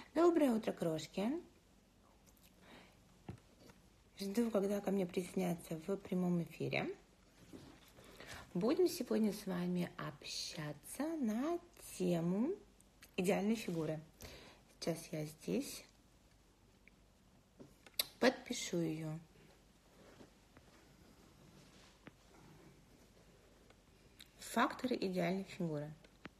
Доброе утро, крошки. Жду, когда ко мне присоединятся в прямом эфире. Будем сегодня с вами общаться на тему идеальной фигуры. Сейчас я здесь подпишу ее. Факторы идеальной фигуры.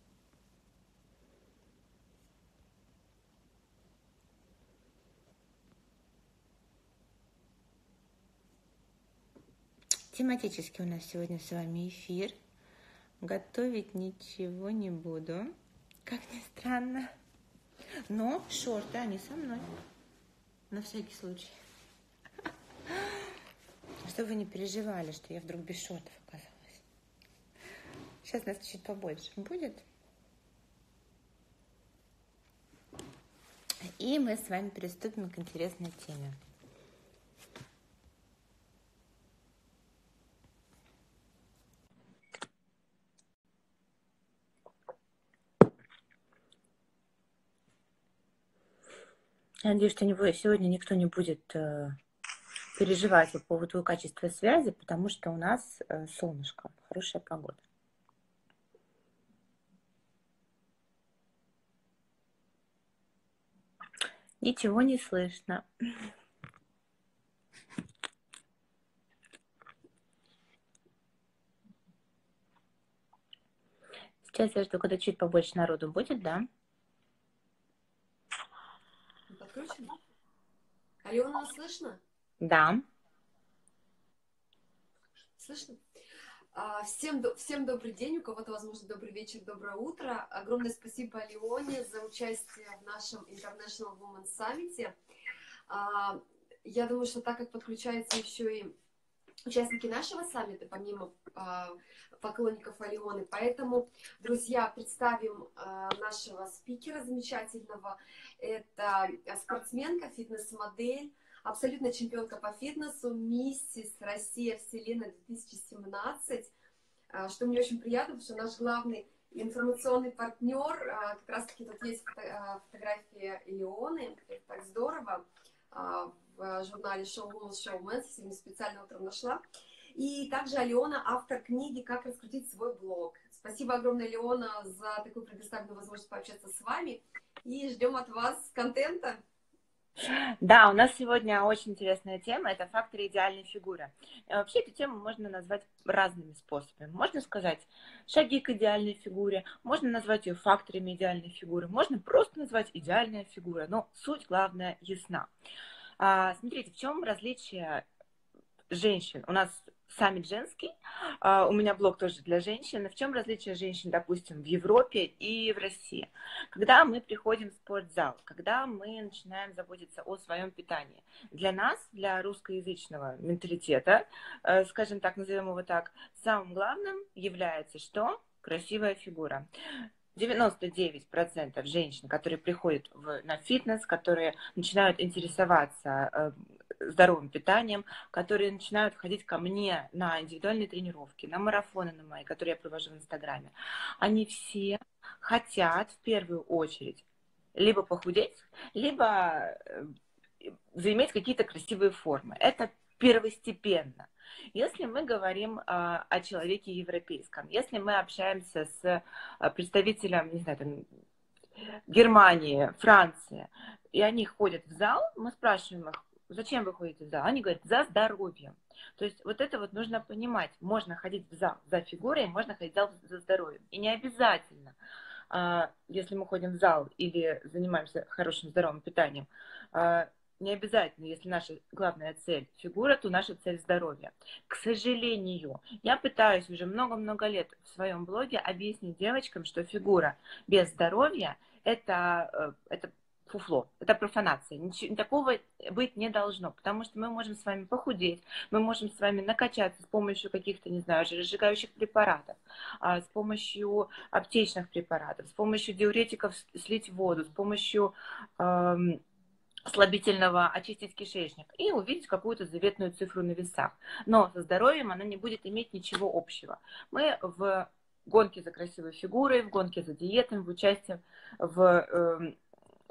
Тематически у нас сегодня с вами эфир. Готовить ничего не буду, как ни странно. Но шорты, они со мной. На всякий случай. Чтобы вы не переживали, что я вдруг без шортов оказалась. Сейчас нас чуть побольше будет. И мы с вами приступим к интересной теме. Я надеюсь, что сегодня никто не будет переживать по поводу качества связи, потому что у нас солнышко, хорошая погода. Ничего не слышно. Сейчас я жду, когда чуть побольше народу будет, да? Подключено? Алена, слышно? Да. Слышно? Всем добрый день, у кого-то, возможно, добрый вечер, доброе утро. Огромное спасибо Алене за участие в нашем International Women's Summit. Я думаю, что так как подключаются еще и участники нашего саммита, помимо поклонников Алены, поэтому, друзья, представим нашего спикера замечательного. Это спортсменка, фитнес-модель, абсолютно чемпионка по фитнесу, миссис Россия Вселенная 2017, что мне очень приятно, потому что наш главный информационный партнер, как раз таки тут есть фотография Алены, это так здорово, в журнале Show Women, Show Men, сегодня специально утром нашла. И также Алена, автор книги «Как раскрутить свой блог». Спасибо огромное, Алена, за такую предоставленную возможность пообщаться с вами. И ждем от вас контента. Да, у нас сегодня очень интересная тема, это факторы идеальной фигуры. Вообще эту тему можно назвать разными способами. Можно сказать шаги к идеальной фигуре, можно назвать ее факторами идеальной фигуры, можно просто назвать идеальная фигура, но суть, главная, ясна. Смотрите, в чем различие женщин? У нас саммит женский, у меня блог тоже для женщин. В чем различие женщин, допустим, в Европе и в России? Когда мы приходим в спортзал, когда мы начинаем заботиться о своем питании. Для нас, для русскоязычного менталитета, скажем так, назовем его так, самым главным является что? Красивая фигура. 99% женщин, которые приходят на фитнес, которые начинают интересоваться здоровым питанием, которые начинают ходить ко мне на индивидуальные тренировки, на марафоны на мои, которые я провожу в Инстаграме, они все хотят в первую очередь либо похудеть, либо заиметь какие-то красивые формы. Это первостепенно. Если мы говорим о человеке европейском, если мы общаемся с представителем, не знаю, там, Германии, Франции, и они ходят в зал, мы спрашиваем их, зачем вы ходите в зал? Они говорят, за здоровьем. То есть вот это вот нужно понимать. Можно ходить в зал за фигурой, можно ходить в зал за здоровьем. И не обязательно, если мы ходим в зал или занимаемся хорошим здоровым питанием, не обязательно, если наша главная цель фигура, то наша цель здоровье. К сожалению, я пытаюсь уже много-много лет в своем блоге объяснить девочкам, что фигура без здоровья это фуфло, это профанация. Ничего такого быть не должно, потому что мы можем с вами похудеть, мы можем с вами накачаться с помощью каких-то, не знаю, жиросжигающих препаратов, с помощью аптечных препаратов, с помощью диуретиков слить воду, с помощью слабительного очистить кишечник и увидеть какую-то заветную цифру на весах. Но со здоровьем она не будет иметь ничего общего. Мы в гонке за красивой фигурой, в гонке за диетами, в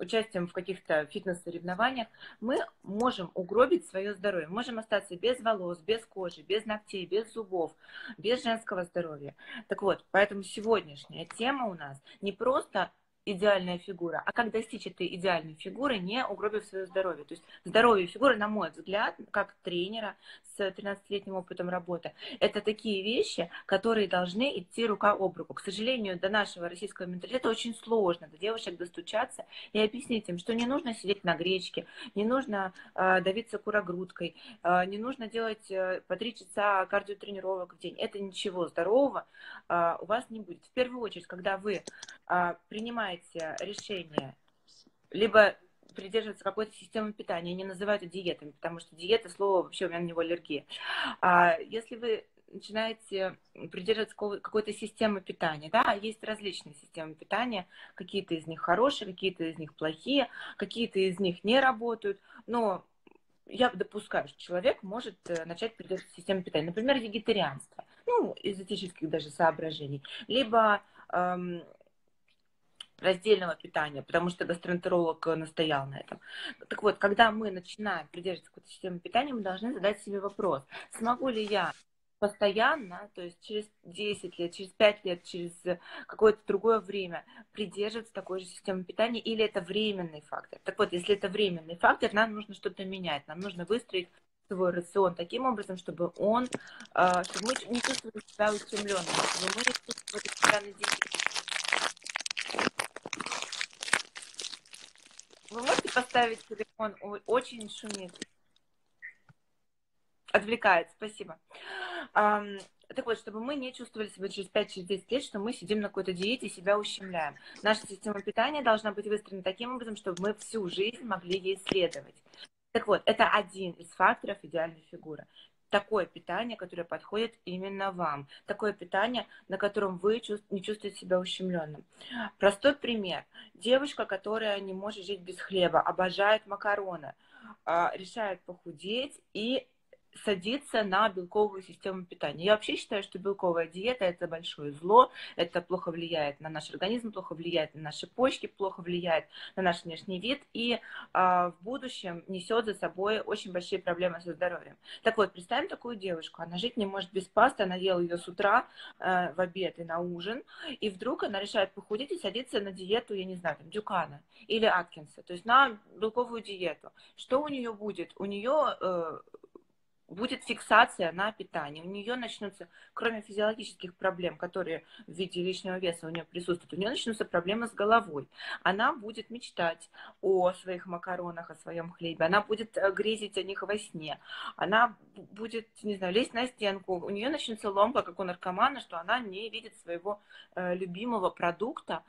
участием в каких-то фитнес-соревнованиях, мы можем угробить свое здоровье. Можем остаться без волос, без кожи, без ногтей, без зубов, без женского здоровья. Так вот, поэтому сегодняшняя тема у нас не просто идеальная фигура, а как достичь этой идеальной фигуры, не угробив свое здоровье. То есть здоровье и фигура, на мой взгляд, как тренера с 13-летним опытом работы, это такие вещи, которые должны идти рука об руку. К сожалению, до нашего российского менталитета очень сложно до девушек достучаться и объяснить им, что не нужно сидеть на гречке, не нужно давиться курогрудкой, не нужно делать по 3 часа кардиотренировок в день. Это ничего здорового у вас не будет. В первую очередь, когда вы принимаете решение либо придерживаться какой-то системы питания, не называют это диетами, потому что диета, слово, вообще у меня на него аллергия. Если вы начинаете придерживаться какой-то системы питания, да, есть различные системы питания, какие-то из них хорошие, какие-то из них плохие, какие-то из них не работают, но я допускаю, что человек может начать придерживаться системы питания, например, вегетарианство, ну, из этических даже соображений, либо раздельного питания, потому что гастроэнтеролог настоял на этом. Так вот, когда мы начинаем придерживаться какой-то системы питания, мы должны задать себе вопрос, смогу ли я постоянно, то есть через 10 лет, через 5 лет, через какое-то другое время придерживаться такой же системы питания, или это временный фактор. Так вот, если это временный фактор, нам нужно что-то менять, нам нужно выстроить свой рацион таким образом, чтобы мы не чувствовали себя ущемленными, чтобы мы не чувствовали себя на диете. Вы можете поставить телефон? Очень шумит. Отвлекает, спасибо. Так вот, чтобы мы не чувствовали себя через 5-10 лет, что мы сидим на какой-то диете и себя ущемляем. Наша система питания должна быть выстроена таким образом, чтобы мы всю жизнь могли ей следовать. Так вот, это один из факторов идеальной фигуры. Такое питание, которое подходит именно вам. Такое питание, на котором вы не чувствуете себя ущемленным. Простой пример. Девушка, которая не может жить без хлеба, обожает макароны, решает похудеть и садиться на белковую систему питания. Я вообще считаю, что белковая диета – это большое зло, это плохо влияет на наш организм, плохо влияет на наши почки, плохо влияет на наш внешний вид и в будущем несет за собой очень большие проблемы со здоровьем. Так вот, представим такую девушку, она жить не может без пасты, она ела ее с утра, в обед и на ужин, и вдруг она решает похудеть и садится на диету, я не знаю, там, Дюкана или Аткинса, то есть на белковую диету. Что у нее будет? У нее будет фиксация на питании. У нее начнутся, кроме физиологических проблем, которые в виде лишнего веса у нее присутствуют, у нее начнутся проблемы с головой. Она будет мечтать о своих макаронах, о своем хлебе. Она будет грезить о них во сне. Она будет, не знаю, лезть на стенку. У нее начнется ломка, как у наркомана, что она не видит своего любимого продукта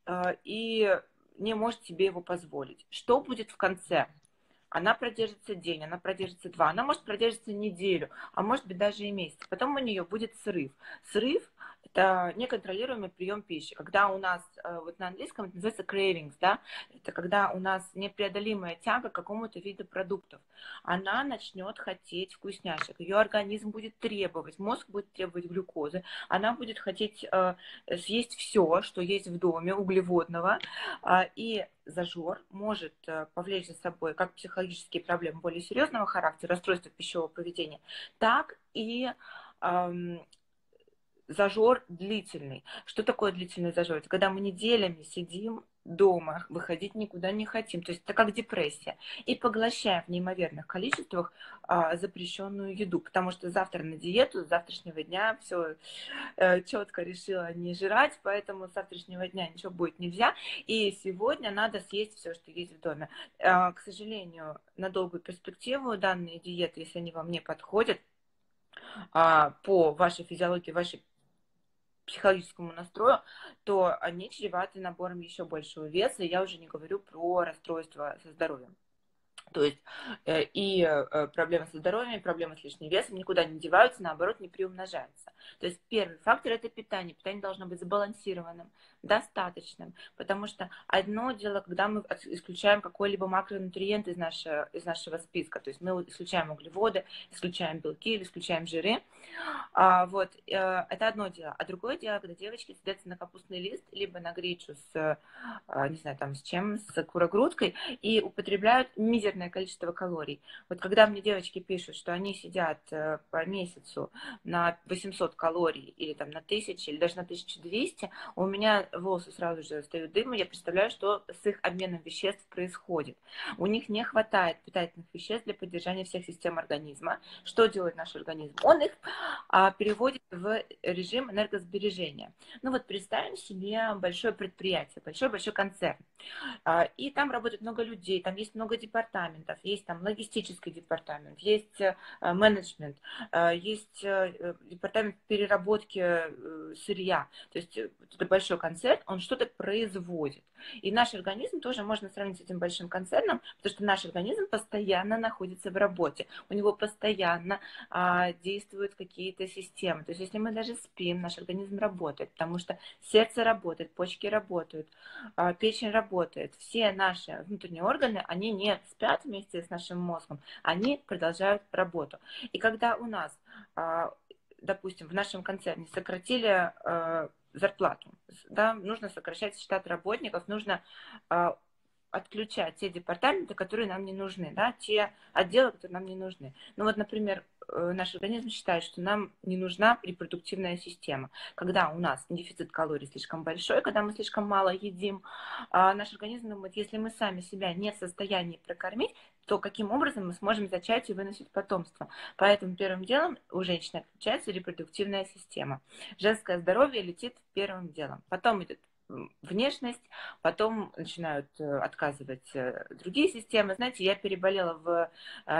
и не может себе его позволить. Что будет в конце? Она продержится день, она продержится 2, она может продержаться неделю, а может быть даже и месяц. Потом у нее будет срыв. Срыв – это неконтролируемый прием пищи. Когда у нас, вот на английском это называется cravings, да, это когда у нас непреодолимая тяга к какому-то виду продуктов. Она начнет хотеть вкусняшек, ее организм будет требовать, мозг будет требовать глюкозы, она будет хотеть съесть все, что есть в доме, углеводного, и зажор может повлечь за собой как психологические проблемы более серьезного характера, расстройства пищевого поведения, так и зажор длительный. Что такое длительный зажор? Это когда мы неделями сидим дома, выходить никуда не хотим. То есть это как депрессия. И поглощаем в неимоверных количествах запрещенную еду. Потому что завтра на диету, с завтрашнего дня все четко решила не жрать, поэтому с завтрашнего дня ничего будет нельзя. И сегодня надо съесть все, что есть в доме. К сожалению, на долгую перспективу данные диеты, если они вам не подходят, по вашей физиологии, вашей психологическому настрою, то они чреваты набором еще большего веса. Я уже не говорю про расстройства со здоровьем. То есть и проблемы со здоровьем, и проблемы с лишним весом никуда не деваются, наоборот, не приумножаются. То есть первый фактор – это питание. Питание должно быть сбалансированным, достаточным, потому что одно дело, когда мы исключаем какой-либо макронутриент из нашего списка, то есть мы исключаем углеводы, исключаем белки или исключаем жиры, это одно дело. А другое дело, когда девочки садятся на капустный лист, либо на гречу не знаю, там с чем, с курогрудкой, и употребляют мизерное количество калорий. Вот когда мне девочки пишут, что они сидят по месяцу на 800 калорий, или там на 1000, или даже на 1200, у меня волосы сразу же встают дымом, я представляю, что с их обменом веществ происходит. У них не хватает питательных веществ для поддержания всех систем организма. Что делает наш организм? Он их переводит в режим энергосбережения. Ну вот представим себе большое предприятие, большой-большой концерн. И там работает много людей, там есть много департаментов, есть там логистический департамент, есть менеджмент, есть департамент переработки сырья. То есть это большой концерн, он что-то производит. И наш организм тоже можно сравнить с этим большим концерном, потому что наш организм постоянно находится в работе. У него постоянно действуют какие-то системы. То есть если мы даже спим, наш организм работает, потому что сердце работает, почки работают, печень работает. Все наши внутренние органы, они не спят вместе с нашим мозгом, они продолжают работу. И когда у нас, допустим, в нашем концерне сократили зарплату, да, нужно сокращать штат работников, нужно отключать те департаменты, которые нам не нужны, да, те отделы, которые нам не нужны. Ну вот, например, наш организм считает, что нам не нужна репродуктивная система. Когда у нас дефицит калорий слишком большой, когда мы слишком мало едим, наш организм думает, если мы сами себя не в состоянии прокормить, то каким образом мы сможем зачать и выносить потомство. Поэтому первым делом у женщины отключается репродуктивная система. Женское здоровье летит первым делом. Потом идет внешность, потом начинают отказывать другие системы. Знаете, я переболела в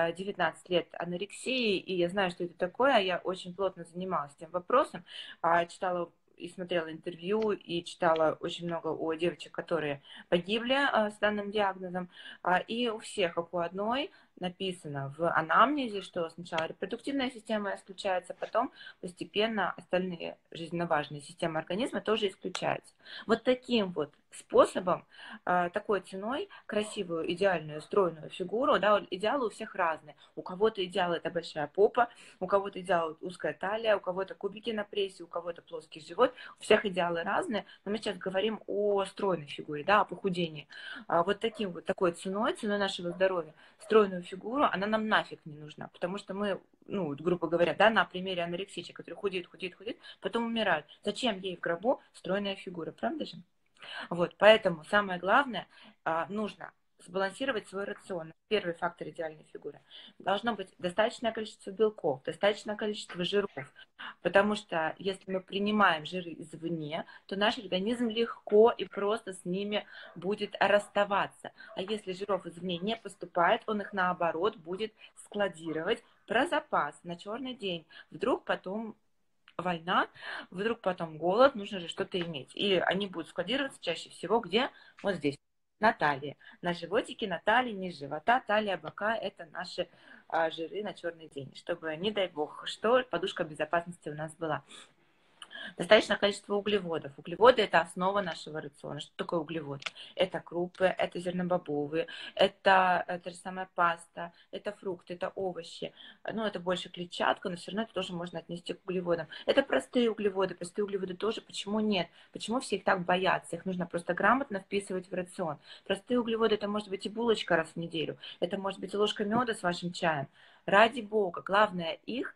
19 лет анорексией, и я знаю, что это такое. Я очень плотно занималась этим вопросом, читала и смотрела интервью, и читала очень много о девочек, которые погибли с данным диагнозом. И у всех, как у одной, написано в анамнезе, что сначала репродуктивная система исключается, потом постепенно остальные жизненно важные системы организма тоже исключаются. Вот таким вот способом, такой ценой красивую, идеальную, стройную фигуру, да, идеалы у всех разные. У кого-то идеал это большая попа, у кого-то идеал узкая талия, у кого-то кубики на прессе, у кого-то плоский живот. У всех идеалы разные, но мы сейчас говорим о стройной фигуре, да, о похудении. Вот такой ценой нашего здоровья, стройную фигуру, она нам нафиг не нужна, потому что мы, ну, грубо говоря, да, на примере анорексичек, которые худеют, потом умирают. Зачем ей в гробу стройная фигура, правда же? Вот, поэтому самое главное, нужно сбалансировать свой рацион. Первый фактор идеальной фигуры. Должно быть достаточное количество белков, достаточное количество жиров, потому что если мы принимаем жиры извне, то наш организм легко и просто с ними будет расставаться. А если жиров извне не поступает, он их наоборот будет складировать про запас на черный день. Вдруг потом война, вдруг потом голод, нужно же что-то иметь. И они будут складироваться чаще всего где? Вот здесь, на талии. На животике, на талии, низ живота, талия, бока – это наши жиры на черный день. Чтобы, не дай бог, что подушка безопасности у нас была. Достаточное количество углеводов. Углеводы – это основа нашего рациона. Что такое углеводы? Это крупы, это зернобобовые, это та же самая паста, это фрукты, это овощи. Ну, это больше клетчатка, но все равно это тоже можно отнести к углеводам. Это простые углеводы. Простые углеводы тоже. Почему нет? Почему все их так боятся? Их нужно просто грамотно вписывать в рацион. Простые углеводы – это может быть и булочка раз в неделю. Это может быть и ложка меда с вашим чаем. Ради бога. Главное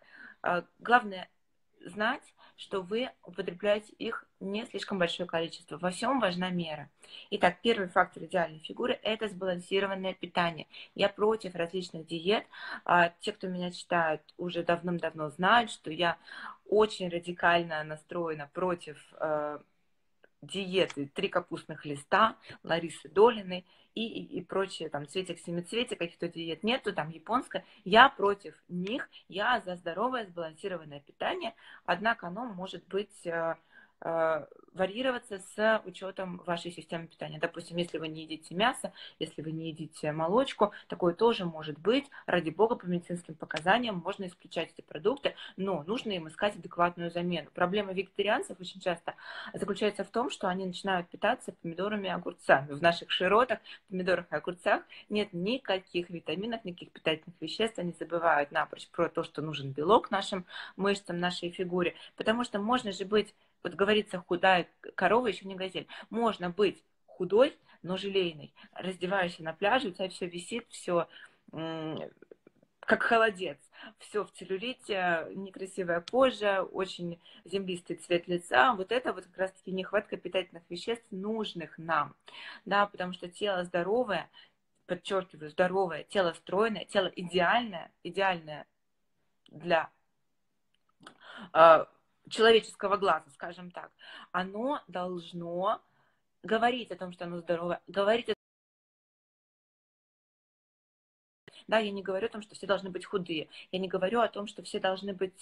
знать, что вы употребляете их не слишком большое количество. Во всем важна мера. Итак, первый фактор идеальной фигуры – это сбалансированное питание. Я против различных диет. Те, кто меня читают, уже давным-давно знают, что я очень радикально настроена против диеты «Три капустных листа» Ларисы Долиной и прочие, там, цветик-семицветик, каких-то диет нету, там, японская. Я против них, я за здоровое, сбалансированное питание, однако оно может быть варьироваться с учетом вашей системы питания. Допустим, если вы не едите мясо, если вы не едите молочку, такое тоже может быть. Ради бога, по медицинским показаниям можно исключать эти продукты, но нужно им искать адекватную замену. Проблема вегетарианцев очень часто заключается в том, что они начинают питаться помидорами и огурцами. В наших широтах, помидорах и огурцах нет никаких витаминов, никаких питательных веществ. Они забывают напрочь про то, что нужен белок нашим мышцам, нашей фигуре. Потому что можно же быть, вот говорится, худая корова еще не газель. Можно быть худой, но желейный. Раздеваешься на пляже, у тебя все висит, все как холодец. Все в целлюлите, некрасивая кожа, очень землистый цвет лица. Вот это вот как раз-таки нехватка питательных веществ, нужных нам. Да, потому что тело здоровое, подчеркиваю, здоровое, тело стройное, тело идеальное, идеальное для человеческого глаза, скажем так, оно должно говорить о том, что оно здоровое, говорить. Да, я не говорю о том, что все должны быть худые, я не говорю о том, что все должны быть,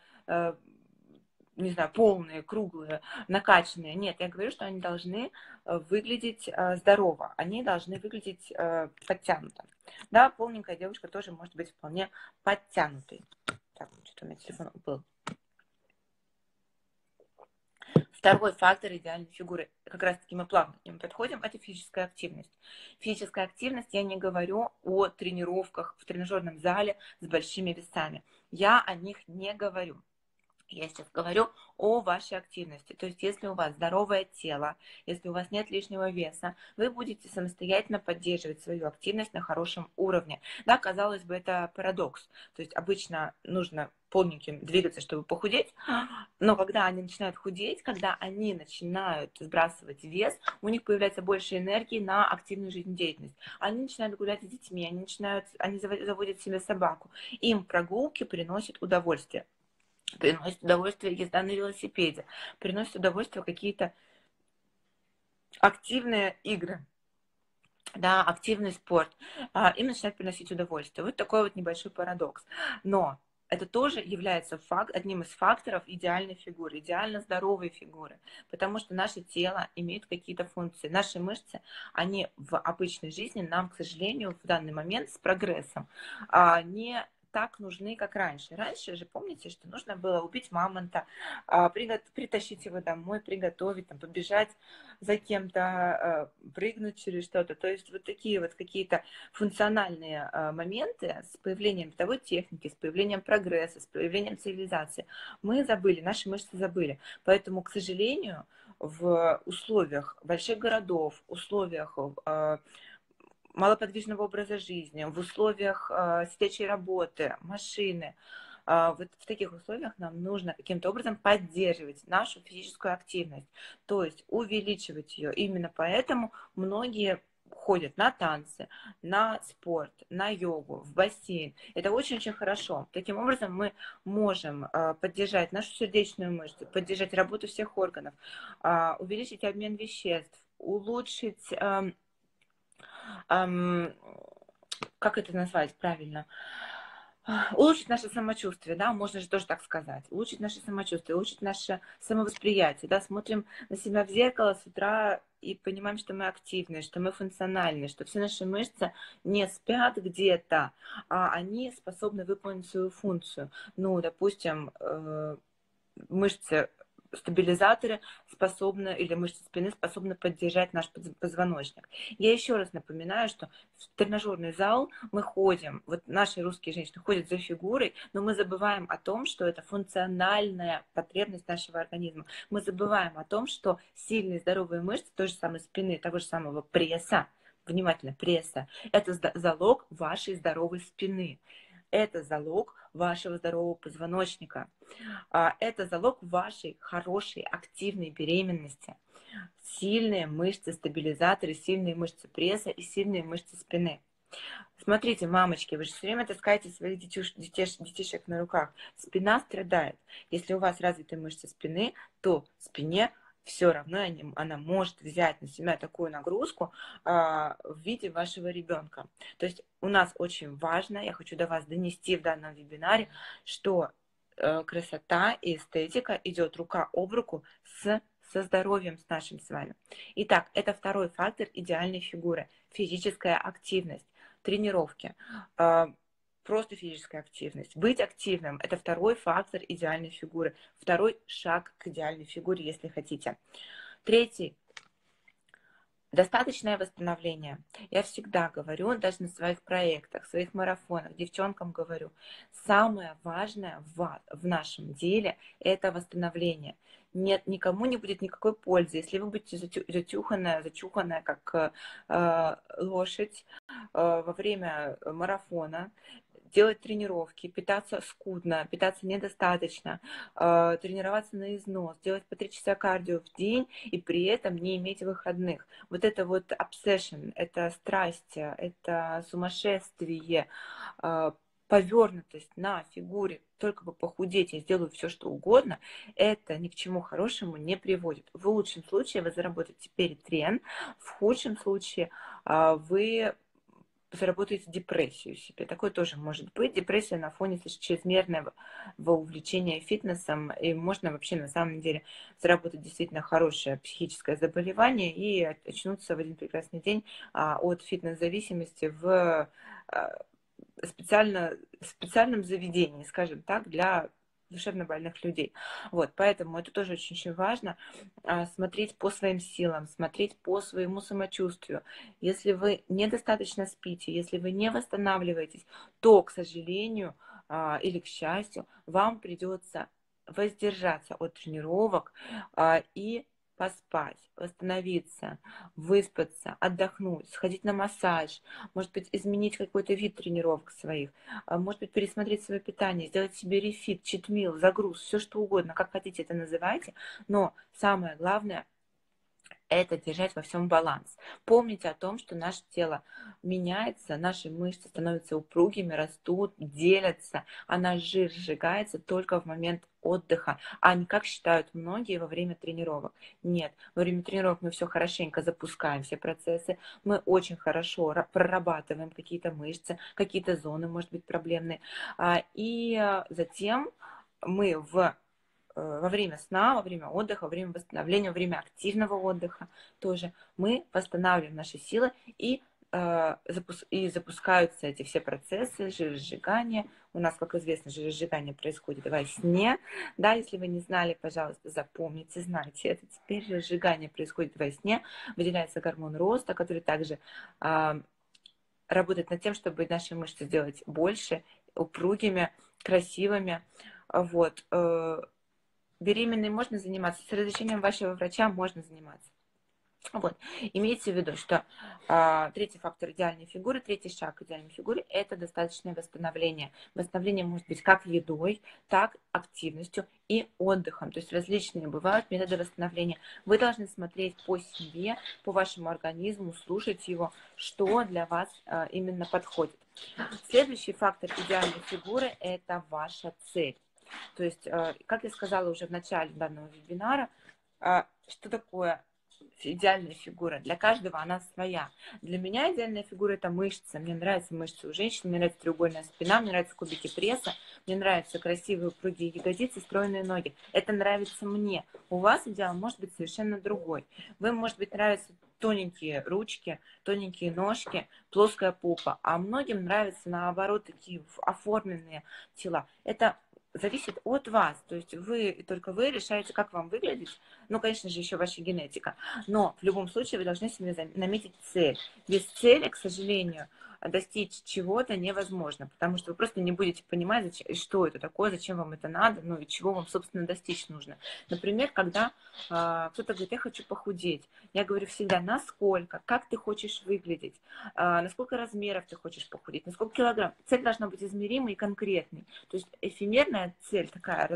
не знаю, полные, круглые, накачанные. Нет, я говорю, что они должны выглядеть здорово, они должны выглядеть подтянуто. Да, полненькая девушка тоже может быть вполне подтянутой. Так, что-то у меня телефон был. Второй фактор идеальной фигуры, как раз таки мы плавно к нему подходим, это физическая активность. Физическая активность, я не говорю о тренировках в тренажерном зале с большими весами. Я о них не говорю. Я сейчас говорю о вашей активности. То есть, если у вас здоровое тело, если у вас нет лишнего веса, вы будете самостоятельно поддерживать свою активность на хорошем уровне. Да, казалось бы, это парадокс. То есть, обычно нужно полненьким двигаться, чтобы похудеть, но когда они начинают худеть, когда они начинают сбрасывать вес, у них появляется больше энергии на активную жизнедеятельность. Они начинают гулять с детьми, они заводят себе собаку. Им прогулки приносят удовольствие. Приносит удовольствие езда на велосипеде, приносит удовольствие какие-то активные игры, да, активный спорт. Им начинает приносить удовольствие. Вот такой вот небольшой парадокс. Но это тоже является одним из факторов идеальной фигуры, идеально здоровой фигуры, потому что наше тело имеет какие-то функции. Наши мышцы, они в обычной жизни нам, к сожалению, в данный момент с прогрессом не так нужны, как раньше. Раньше же, помните, что нужно было убить мамонта, притащить его домой, приготовить, там, побежать за кем-то, прыгнуть через что-то. То есть вот такие вот какие-то функциональные моменты с появлением бытовой техники, с появлением прогресса, с появлением цивилизации мы забыли, наши мышцы забыли. Поэтому, к сожалению, в условиях больших городов, условиях малоподвижного образа жизни, в условиях сидячей работы, машины, вот в таких условиях нам нужно каким-то образом поддерживать нашу физическую активность, то есть увеличивать ее. Именно поэтому многие ходят на танцы, на спорт, на йогу, в бассейн. Это очень-очень хорошо. Таким образом мы можем поддержать нашу сердечную мышцу, поддержать работу всех органов, увеличить обмен веществ, улучшить... как это назвать правильно? Улучшить наше самочувствие, да, можно же тоже так сказать. Улучшить наше самочувствие, улучшить наше самовосприятие, да, смотрим на себя в зеркало с утра и понимаем, что мы активны, что мы функциональны, что все наши мышцы не спят где-то, а они способны выполнить свою функцию. Ну, допустим, мышцы стабилизаторы способны, или мышцы спины способны поддержать наш позвоночник. Я еще раз напоминаю, что в тренажерный зал мы ходим, вот наши русские женщины ходят за фигурой, но мы забываем о том, что это функциональная потребность нашего организма. Мы забываем о том, что сильные здоровые мышцы той же самой спины, того же самого пресса, внимательно, пресса, это залог вашей здоровой спины. Это залог вашего здорового позвоночника. Это залог вашей хорошей, активной беременности. Сильные мышцы стабилизаторы, сильные мышцы пресса и сильные мышцы спины. Смотрите, мамочки, вы же все время таскаете своих детишек на руках. Спина страдает. Если у вас развиты мышцы спины, то спине все равно она может взять на себя такую нагрузку в виде вашего ребенка. То есть у нас очень важно, я хочу до вас донести в данном вебинаре, что красота и эстетика идет рука об руку со здоровьем с нашим с вами. Итак, это второй фактор идеальной фигуры. Физическая активность, тренировки. Просто физическая активность. Быть активным – это второй фактор идеальной фигуры. Второй шаг к идеальной фигуре, если хотите. Третий – достаточное восстановление. Я всегда говорю, даже на своих проектах, своих марафонах, девчонкам говорю, самое важное в нашем деле – это восстановление. Нет, никому не будет никакой пользы, если вы будете зачуханная, как лошадь во время марафона, делать тренировки, питаться скудно, питаться недостаточно, тренироваться на износ, делать по 3 часа кардио в день и при этом не иметь выходных. Вот это вот obsession, это страсть, это сумасшествие, повернутость на фигуре, только бы похудеть, я сделаю все, что угодно, это ни к чему хорошему не приводит. В лучшем случае вы заработаете перетрен, в худшем случае вы заработаете депрессию себе. Такое тоже может быть. Депрессия на фоне чрезмерного увлечения фитнесом. И можно вообще на самом деле заработать действительно хорошее психическое заболевание и очнуться в один прекрасный день от фитнес-зависимости в специальном заведении, скажем так, для душевно больных людей. Вот, поэтому это тоже очень-очень важно, смотреть по своим силам, смотреть по своему самочувствию. Если вы недостаточно спите, если вы не восстанавливаетесь, то, к сожалению, или к счастью, вам придется воздержаться от тренировок и поспать, восстановиться, выспаться, отдохнуть, сходить на массаж, может быть, изменить какой-то вид тренировок своих, может быть, пересмотреть свое питание, сделать себе рефит, читмил, загруз, все что угодно, как хотите это называйте, но самое главное – это держать во всем баланс. Помните о том, что наше тело меняется, наши мышцы становятся упругими, растут, делятся, а наш жир сжигается только в момент отдыха, а не как считают многие во время тренировок. Нет, во время тренировок мы все хорошенько запускаем, все процессы, мы очень хорошо прорабатываем какие-то мышцы, какие-то зоны, может быть, проблемные, и затем мы во время сна, во время отдыха, во время восстановления, во время активного отдыха тоже мы восстанавливаем наши силы и запускаются эти все процессы жиросжигания. У нас, как известно, жиросжигание происходит во сне. Да, если вы не знали, пожалуйста, запомните, знайте это. Теперь жиросжигание происходит во сне. Выделяется гормон роста, который также работает над тем, чтобы наши мышцы сделать больше, упругими, красивыми. Вот. Беременной можно заниматься, с разрешением вашего врача можно заниматься. Вот. Имейте в виду, что третий фактор идеальной фигуры, третий шаг идеальной фигуры – это достаточное восстановление. Восстановление может быть как едой, так активностью и отдыхом. То есть различные бывают методы восстановления. Вы должны смотреть по себе, по вашему организму, слушать его, что для вас именно подходит. Следующий фактор идеальной фигуры – это ваша цель. То есть, как я сказала уже в начале данного вебинара, что такое идеальная фигура? Для каждого она своя. Для меня идеальная фигура – это мышцы. Мне нравятся мышцы у женщин, мне нравится треугольная спина, мне нравятся кубики пресса, мне нравятся красивые упругие ягодицы, стройные ноги. Это нравится мне. У вас идеал может быть совершенно другой. Вы, может быть, нравятся тоненькие ручки, тоненькие ножки, плоская попа, а многим нравятся, наоборот, такие оформленные тела. Это зависит от вас, то есть только вы решаете, как вам выглядеть, ну, конечно же, еще ваша генетика, но в любом случае вы должны себе наметить цель. Без цели, к сожалению, достичь чего-то невозможно, потому что вы просто не будете понимать, что это такое, зачем вам это надо, ну и чего вам, собственно, достичь нужно. Например, когда кто-то говорит, я хочу похудеть, я говорю всегда, насколько, как ты хочешь выглядеть, на сколько размеров ты хочешь похудеть, на сколько килограмм. Цель должна быть измеримой и конкретной. То есть эфемерная цель такая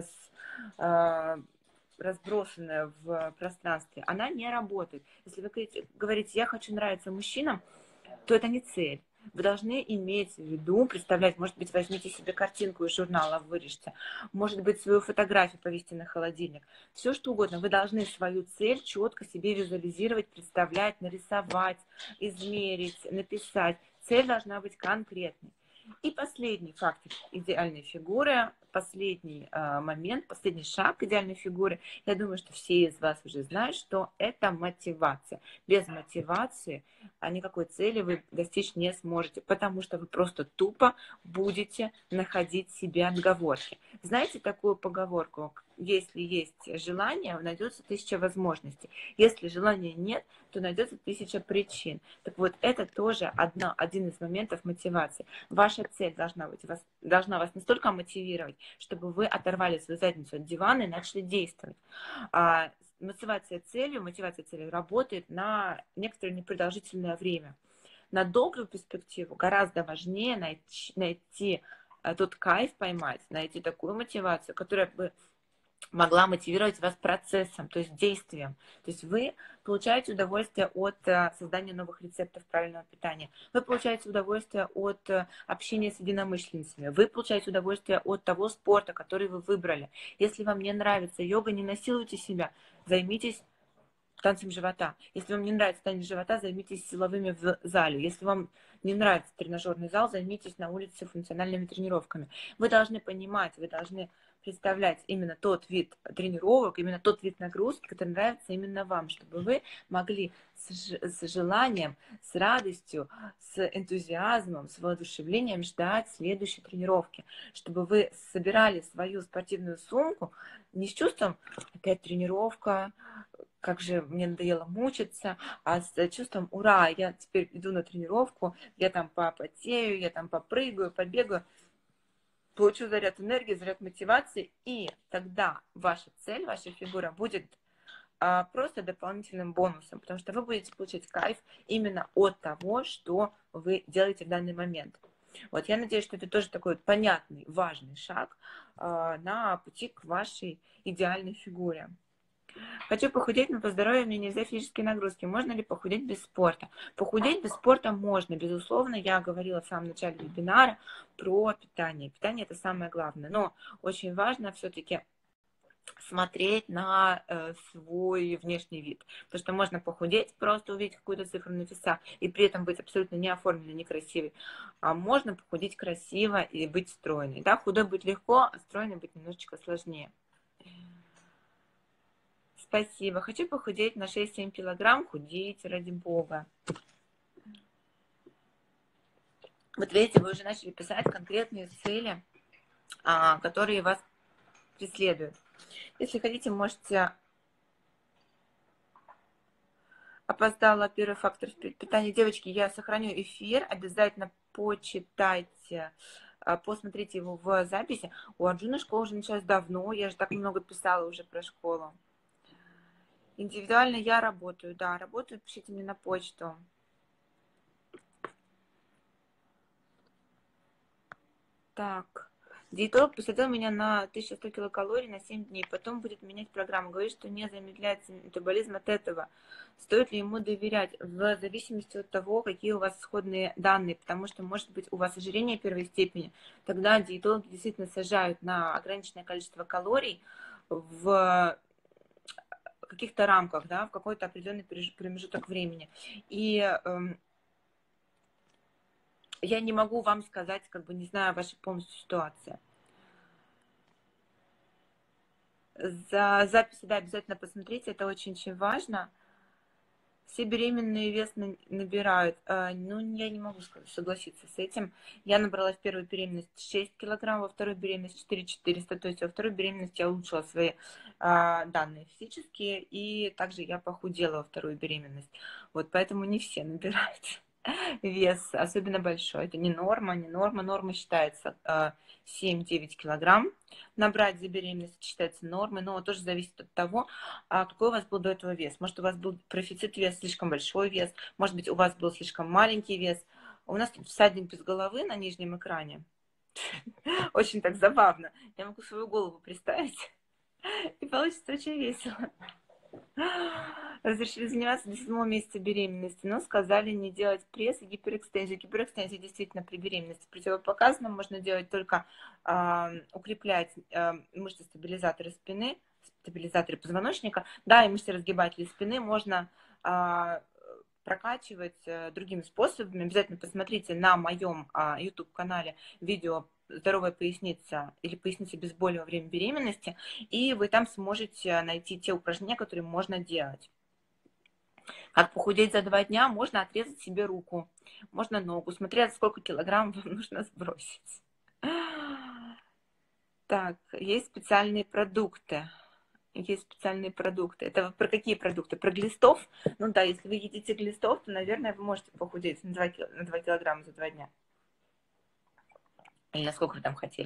разбросанная в пространстве, она не работает. Если вы говорите, я хочу нравиться мужчинам, то это не цель. Вы должны иметь в виду, представлять, может быть, возьмите себе картинку из журнала, вырежьте, может быть, свою фотографию повесьте на холодильник, все что угодно. Вы должны свою цель четко себе визуализировать, представлять, нарисовать, измерить, написать. Цель должна быть конкретной. И последний фактор идеальной фигуры, последний момент, последний шаг идеальной фигуры. Я думаю, что все из вас уже знают, что это мотивация. Без мотивации никакой цели вы достичь не сможете, потому что вы просто тупо будете находить себе отговорки. Знаете такую поговорку? Если есть желание, найдется 1000 возможностей. Если желания нет, то найдется 1000 причин. Так вот, это тоже один из моментов мотивации. Ваша цель должна вас настолько мотивировать, чтобы вы оторвали свою задницу от дивана и начали действовать. Мотивация целью работает на некоторое непродолжительное время. На долгую перспективу гораздо важнее найти тот кайф поймать, найти такую мотивацию, которая бы могла мотивировать вас процессом, то есть действием. То есть вы получаете удовольствие от создания новых рецептов правильного питания, вы получаете удовольствие от общения с единомышленницами, вы получаете удовольствие от того спорта, который вы выбрали. Если вам не нравится йога, не насилуйте себя, займитесь танцем живота. Если вам не нравится танец живота, займитесь силовыми в зале. Если вам не нравится тренажерный зал, займитесь на улице функциональными тренировками. Вы должны понимать, вы должны представлять именно тот вид тренировок, именно тот вид нагрузки, который нравится именно вам, чтобы вы могли с желанием, с радостью, с энтузиазмом, с воодушевлением ждать следующей тренировки, чтобы вы собирали свою спортивную сумку не с чувством «опять тренировка», как же мне надоело мучиться, а с чувством «ура, я теперь иду на тренировку, я там попотею, я там попрыгаю, побегаю», получу заряд энергии, заряд мотивации, и тогда ваша цель, ваша фигура будет просто дополнительным бонусом, потому что вы будете получать кайф именно от того, что вы делаете в данный момент. Вот, я надеюсь, что это тоже такой понятный, важный шаг на пути к вашей идеальной фигуре. Хочу похудеть, но по здоровью мне нельзя физические нагрузки. Можно ли похудеть без спорта? Похудеть без спорта можно. Безусловно, я говорила в самом начале вебинара про питание. Питание – это самое главное. Но очень важно все-таки смотреть на свой внешний вид. Потому что можно похудеть, просто увидеть какую-то цифру на весах, и при этом быть абсолютно не оформленной, некрасивой. А можно похудеть красиво и быть стройной. Да, худой быть легко, а стройной быть немножечко сложнее. Спасибо. Хочу похудеть на 6-7 килограмм. Худейте, ради бога. Вот видите, вы уже начали писать конкретные цели, которые вас преследуют. Если хотите, можете... Опоздала первый фактор питания. Девочки, я сохраню эфир. Обязательно почитайте, посмотрите его в записи. У Арджуна школа уже началась давно. Я же так много писала уже про школу. Индивидуально я работаю. Да, работаю. Пишите мне на почту. Так. Диетолог посадил меня на 1100 килокалорий на 7 дней. Потом будет менять программу. Говорит, что не замедляется метаболизм от этого. Стоит ли ему доверять? В зависимости от того, какие у вас исходные данные. Потому что, может быть, у вас ожирение первой степени. Тогда диетологи действительно сажают на ограниченное количество калорий в каких-то рамках, да, в какой-то определенный промежуток времени. И я не могу вам сказать, как бы не знаю вашей полностью ситуации. За записи, да, обязательно посмотрите, это очень-очень важно. Все беременные вес набирают. Ну, я не могу согласиться с этим. Я набрала в первую беременность 6 килограмм, во вторую беременность 4400. То есть во второй беременности я улучшила свои данные физические. И также я похудела во вторую беременность. Вот поэтому не все набирают вес, особенно большой. Это не норма, не норма. Норма считается 7-9 килограмм. Набрать за беременность считается нормой, но тоже зависит от того, какой у вас был до этого вес. Может, у вас был профицит вес, слишком большой вес, может быть, у вас был слишком маленький вес. У нас тут всадник без головы на нижнем экране. Очень так забавно. Я могу свою голову представить, и получится очень весело. Разрешили заниматься до 7-го месяца беременности, но сказали не делать пресс и гиперэкстензию. Гиперэкстензия действительно при беременности противопоказана. Можно делать только укреплять мышцы-стабилизаторы спины, стабилизаторы позвоночника. Да, и мышцы-разгибатели спины можно прокачивать другими способами, обязательно посмотрите на моем YouTube-канале видео «Здоровая поясница» или «Поясница без боли во время беременности», и вы там сможете найти те упражнения, которые можно делать. Как похудеть за 2 дня? Можно отрезать себе руку, можно ногу, смотря сколько килограмм вам нужно сбросить. Так, есть специальные продукты. Есть специальные продукты. Это про какие продукты? Про глистов? Ну да, если вы едите глистов, то, наверное, вы можете похудеть на 2 килограмма за 2 дня. Или насколько вы там хотели.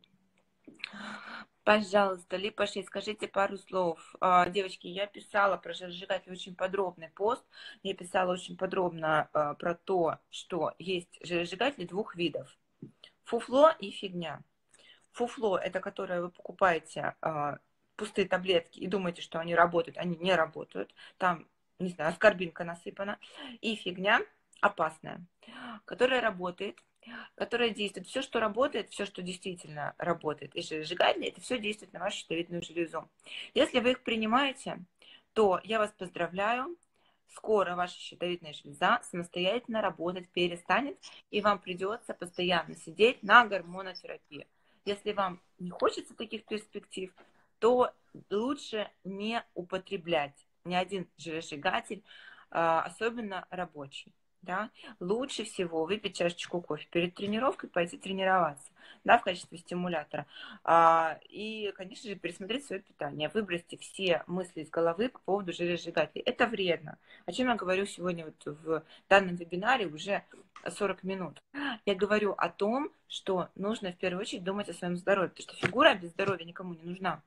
Пожалуйста, Липа 6, скажите пару слов. Девочки, я писала про жиросжигатель очень подробный пост. Я писала очень подробно про то, что есть жиросжигатели 2 видов. Фуфло и фигня. Фуфло – это которое вы покупаете пустые таблетки и думаете, что они работают. Они не работают. Там, не знаю, аскорбинка насыпана. И фигня опасная, которая работает, которая действует. Все, что работает, все, что действительно работает, и жиросжигатели, это все действует на вашу щитовидную железу. Если вы их принимаете, то я вас поздравляю. Скоро ваша щитовидная железа самостоятельно работать перестанет, и вам придется постоянно сидеть на гормонотерапии. Если вам не хочется таких перспектив, то лучше не употреблять ни один жиросжигатель, особенно рабочий. Да? Лучше всего выпить чашечку кофе перед тренировкой, пойти тренироваться, да, в качестве стимулятора. И, конечно же, пересмотреть свое питание, выбросьте все мысли из головы по поводу жиросжигателей. Это вредно. О чем я говорю сегодня вот в данном вебинаре уже 40 минут. Я говорю о том, что нужно в первую очередь думать о своем здоровье, потому что фигура без здоровья никому не нужна.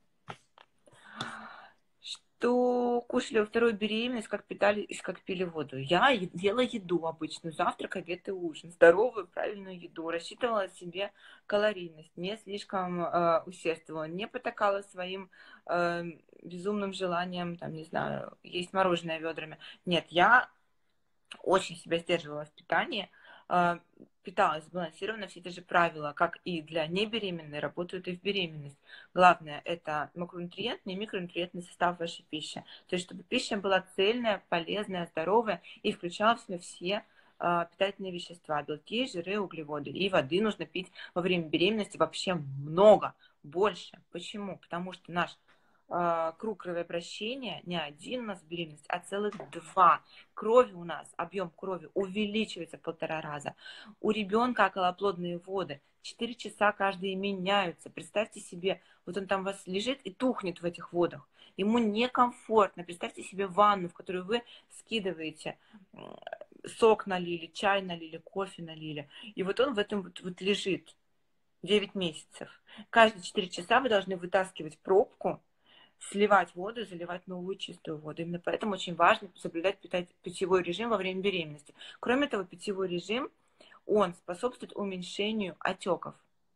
Что кушали во вторую беременность, как питались, как пили воду. Я ела еду обычную, завтрак, обед и ужин. Здоровую, правильную еду. Рассчитывала себе калорийность, не слишком усердствовала, не потакала своим безумным желанием, там, не знаю, есть мороженое ведрами. Нет, я очень себя сдерживала в питании, питалась сбалансированно, все те же правила, как и для небеременной, работают и в беременность. Главное – это макронутриентный и микронутриентный состав вашей пищи. То есть, чтобы пища была цельная, полезная, здоровая и включала в себя все питательные вещества, белки, жиры, углеводы. И воды нужно пить во время беременности вообще много, больше. Почему? Потому что наш круг кровообращения не один у нас беременность, а целых 2. Крови у нас, объем крови увеличивается в 1,5 раза. У ребенка околоплодные воды 4 часа каждые меняются. Представьте себе, вот он там у вас лежит и тухнет в этих водах. Ему некомфортно. Представьте себе ванну, в которую вы скидываете, сок налили, чай налили, кофе налили. И вот он в этом вот лежит 9 месяцев. Каждые 4 часа вы должны вытаскивать пробку, сливать воду и заливать новую чистую воду. Именно поэтому очень важно соблюдать питьевой режим во время беременности. Кроме того, питьевой режим, он способствует уменьшению отеков.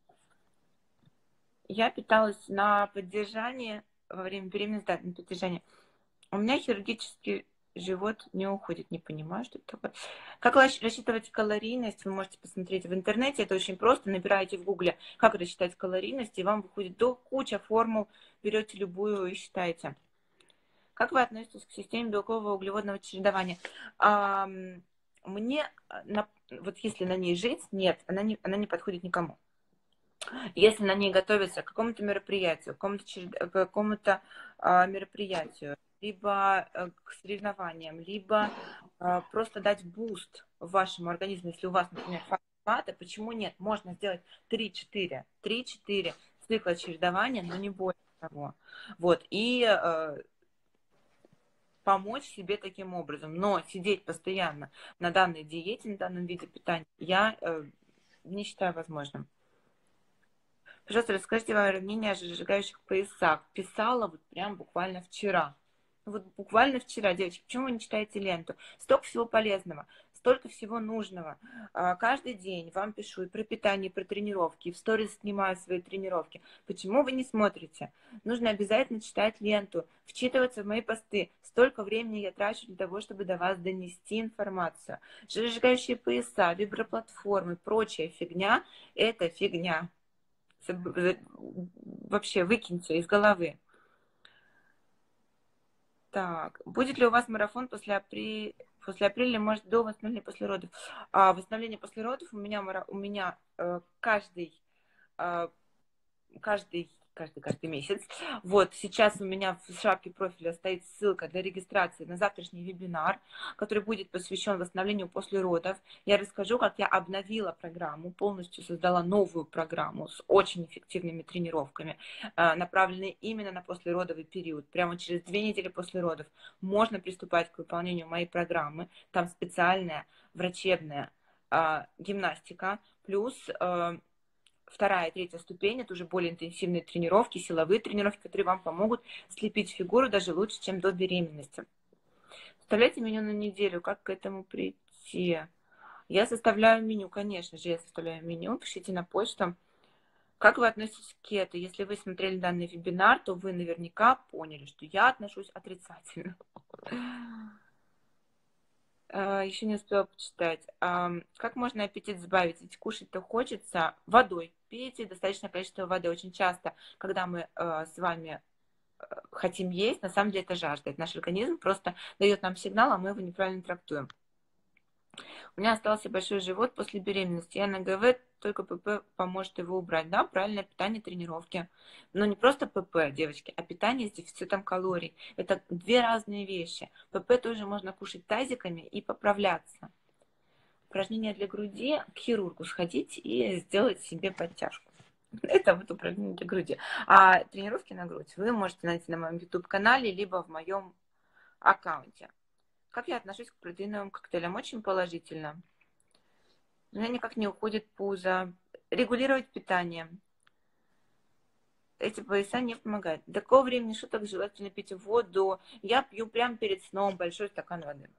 Я питалась на поддержание во время беременности, да, на поддержание. У меня хирургический живот не уходит, не понимаю, что это такое. Как рассчитывать калорийность, вы можете посмотреть в интернете, это очень просто, набираете в гугле, как рассчитать калорийность, и вам выходит куча формул, берете любую и считаете. Как вы относитесь к системе белкового углеводного чередования? Мне, вот если на ней жить, нет, она не подходит никому. Если на ней готовиться к какому-то мероприятию, к какому-то мероприятию, либо к соревнованиям, либо просто дать буст вашему организму, если у вас, например, фата, почему нет? Можно сделать 3-4 цикла чередования, но не более того. Вот, и помочь себе таким образом. Но сидеть постоянно на данной диете, на данном виде питания, я не считаю возможным. Пожалуйста, расскажите вам мнение о сжигающих поясах. Писала вот прям буквально вчера. Вот буквально вчера, девочки, почему вы не читаете ленту? Столько всего полезного, столько всего нужного. Каждый день вам пишу и про питание, и про тренировки, и в сторис снимаю свои тренировки. Почему вы не смотрите? Нужно обязательно читать ленту, вчитываться в мои посты. Столько времени я трачу для того, чтобы до вас донести информацию. Жиросжигающие пояса, виброплатформы, прочая фигня – это фигня. Вообще выкиньте из головы. Так, будет ли у вас марафон после После апреля, может, до восстановления после родов. А восстановление после родов у меня э, каждый месяц. Вот, сейчас у меня в шапке профиля стоит ссылка для регистрации на завтрашний вебинар, который будет посвящен восстановлению после родов. Я расскажу, как я обновила программу, полностью создала новую программу с очень эффективными тренировками, направленные именно на послеродовый период. Прямо через 2 недели после родов можно приступать к выполнению моей программы. Там специальная врачебная гимнастика, плюс вторая и третья ступень – это уже более интенсивные тренировки, силовые тренировки, которые вам помогут слепить фигуру даже лучше, чем до беременности. Составляйте меню на неделю. Как к этому прийти? Я составляю меню, конечно же, я составляю меню. Пишите на почту. Как вы относитесь к кето? Если вы смотрели данный вебинар, то вы наверняка поняли, что я отношусь отрицательно. Еще не успела почитать. Как можно аппетит сбавить? Ведь кушать-то хочется. Водой. Пейте достаточное количество воды. Очень часто, когда мы с вами хотим есть, на самом деле это жажда. Это наш организм просто дает нам сигнал, а мы его неправильно трактуем. У меня остался большой живот после беременности. Я на ГВ, только ПП поможет его убрать. Да, правильное питание, тренировки. Но не просто ПП, девочки, а питание с дефицитом калорий. Это 2 разные вещи. ПП тоже можно кушать тазиками и поправляться. Упражнение для груди, к хирургу сходить и сделать себе подтяжку. Это вот упражнение для груди. А тренировки на грудь вы можете найти на моем YouTube-канале, либо в моем аккаунте. Как я отношусь к протеиновым коктейлям? Очень положительно. У меня никак не уходит пузо. Регулировать питание. Эти пояса не помогают. До какого времени суток желательно пить воду? Я пью прямо перед сном большой стакан воды.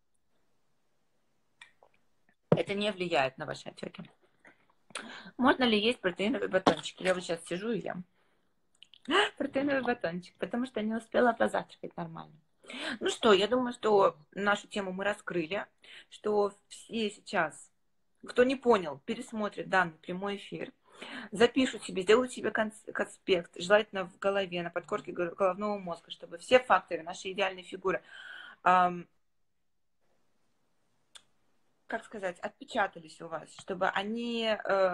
Это не влияет на ваши отеки. Можно ли есть протеиновые батончики? Я вот сейчас сижу и ем протеиновый батончик, потому что не успела позавтракать нормально. Ну что, я думаю, что нашу тему мы раскрыли, что все сейчас, кто не понял, пересмотрят данный прямой эфир, запишут себе, сделают себе конспект, желательно в голове, на подкорке головного мозга, чтобы все факторы нашей идеальной фигуры, как сказать, отпечатались у вас, чтобы они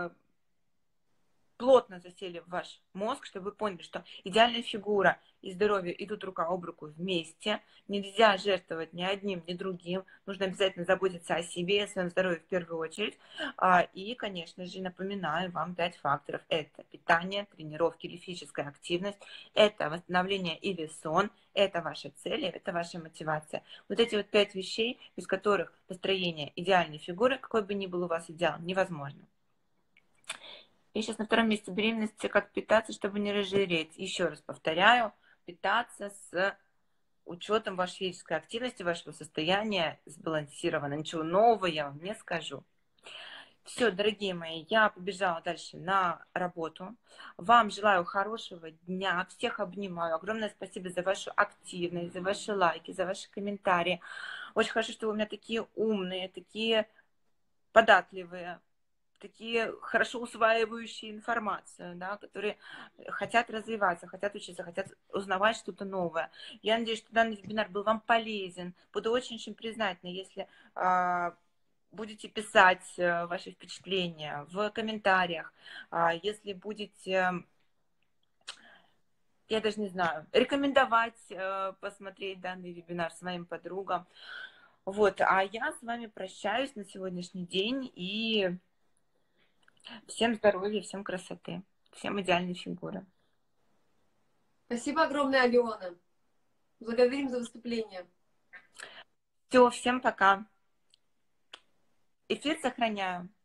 плотно засели в ваш мозг, чтобы вы поняли, что идеальная фигура и здоровье идут рука об руку вместе. Нельзя жертвовать ни одним, ни другим. Нужно обязательно заботиться о себе и о своем здоровье в первую очередь. И, конечно же, напоминаю вам 5 факторов. Это питание, тренировки или физическая активность, это восстановление или сон, это ваши цели, это ваша мотивация. Вот эти вот 5 вещей, без которых построение идеальной фигуры, какой бы ни был у вас идеал, невозможно. Я сейчас на 2-м месте беременности, как питаться, чтобы не разжиреть. Еще раз повторяю, питаться с учетом вашей физической активности, вашего состояния сбалансированно. Ничего нового я вам не скажу. Все, дорогие мои, я побежала дальше на работу. Вам желаю хорошего дня. Всех обнимаю. Огромное спасибо за вашу активность, за ваши лайки, за ваши комментарии. Очень хорошо, что вы у меня такие умные, такие податливые, такие хорошо усваивающие информацию, да, которые хотят развиваться, хотят учиться, хотят узнавать что-то новое. Я надеюсь, что данный вебинар был вам полезен. Буду очень-очень признательна, если будете писать ваши впечатления в комментариях, если будете, я даже не знаю, рекомендовать посмотреть данный вебинар своим подругам. Вот, а я с вами прощаюсь на сегодняшний день и всем здоровья, всем красоты, всем идеальной фигуры. Спасибо огромное, Алена. Благодарим за выступление. Все, всем пока. Эфир сохраняю.